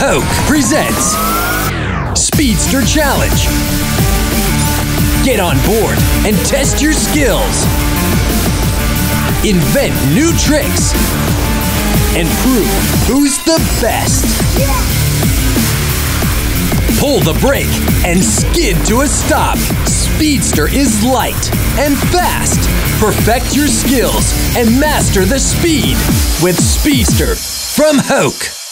Hoke presents Speedster Challenge. Get on board and test your skills. Invent new tricks and prove who's the best. Pull the brake and skid to a stop. Speedster is light and fast. Perfect your skills and master the speed with Speedster from Hoke.